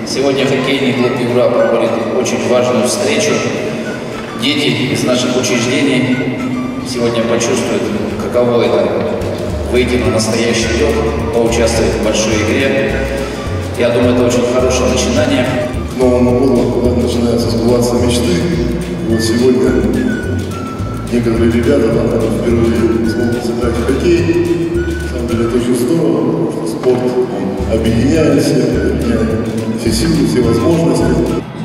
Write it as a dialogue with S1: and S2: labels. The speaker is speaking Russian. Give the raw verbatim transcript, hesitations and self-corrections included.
S1: Сегодня хоккейный клуб «Югра» проводит очень важную встречу. Дети из наших учреждений сегодня почувствуют, каково это — выйти на настоящий лед, поучаствовать в большой игре. Я думаю, это очень хорошее начинание.
S2: К Новому году, когда начинаются сбываться мечты, и вот сегодня некоторые ребята там впервые смогут сыграть в хоккей. На самом деле это очень здорово, потому что спорт он объединяет всех, объединяет все силы, все возможности.